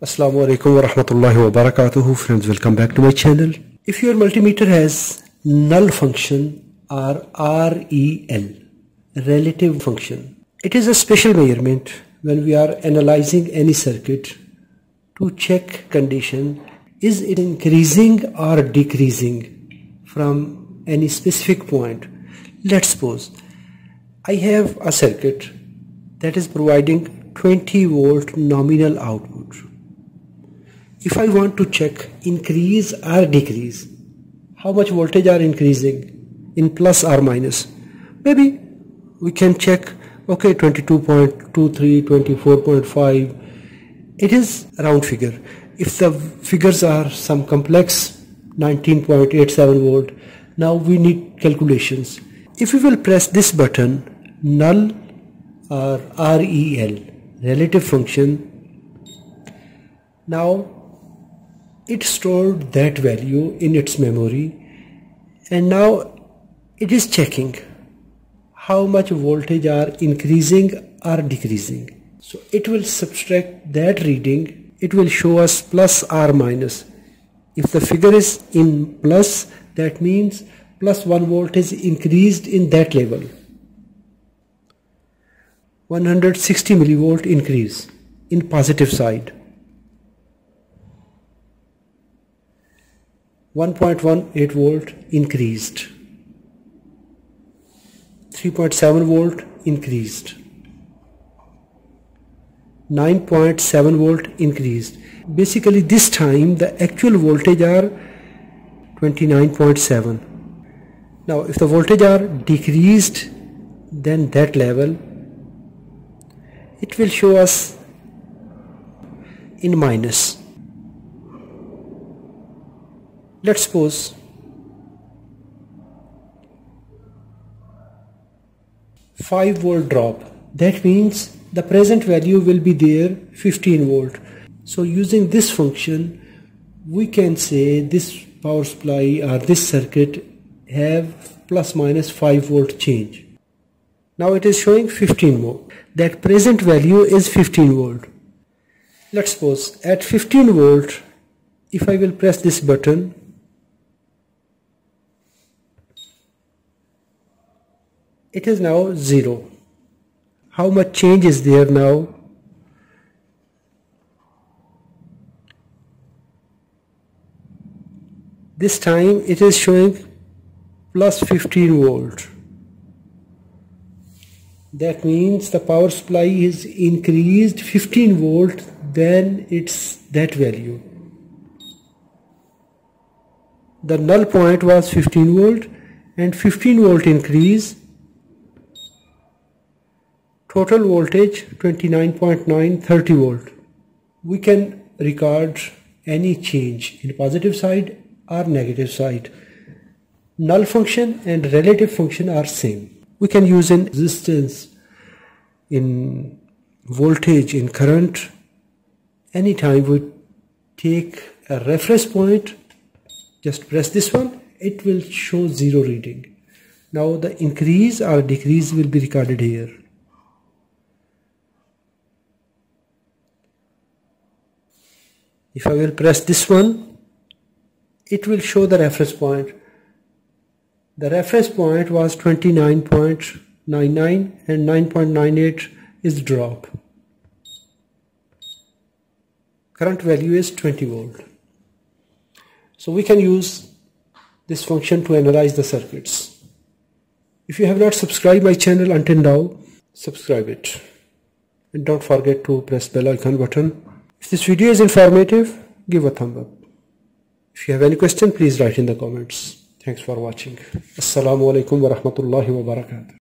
Assalamu alaikum wa rahmatullahi wa barakatuhu. Friends, welcome back to my channel. If your multimeter has null function or REL, relative function, it is a special measurement when we are analyzing any circuit to check condition, is it increasing or decreasing from any specific point. Let's suppose I have a circuit that is providing 20 volt nominal output. If I want to check increase or decrease, how much voltage are increasing in plus or minus, maybe we can check, okay, 22.23, 24.5, it is a round figure. If the figures are some complex, 19.87 volt, now we need calculations. If we will press this button, null or REL, relative function, now it stored that value in its memory, and now it is checking how much voltage are increasing or decreasing. So it will subtract that reading, it will show us plus or minus. If the figure is in plus, that means plus 1 volt is increased in that level. 160 millivolt increase in positive side. 1.18 volt increased. 3.7 volt increased. 9.7 volt increased. Basically this time the actual voltage are 29.7. Now if the voltage are decreased, then that level, it will show us in minus. Let's suppose 5 volt drop. That means the present value will be there 15 volt. So using this function, we can say this power supply or this circuit have plus minus 5 volt change. Now it is showing 15 volt. That present value is 15 volt. Let's suppose at 15 volt, if I will press this button, it is now 0. How much change is there now? This time it is showing plus 15 volt. That means the power supply is increased 15 volt, then it's that value. The null point was 15 volt and 15 volt increase. Total voltage 29.9, 30 volt. We can record any change in positive side or negative side. Null function and relative function are same. We can use in resistance, in voltage, in current. Anytime we take a reference point, just press this one, it will show 0 reading. Now the increase or decrease will be recorded here. If I will press this one, it will show the reference point. The reference point was 29.99 and 9.98 is drop. Current value is 20 volt. So we can use this function to analyze the circuits. If you have not subscribed my channel until now, subscribe it. And don't forget to press bell icon button. If this video is informative, give a thumb up. If you have any question, please write in the comments. Thanks for watching. Assalamu alaikum wa rahmatullahi wa barakatuh.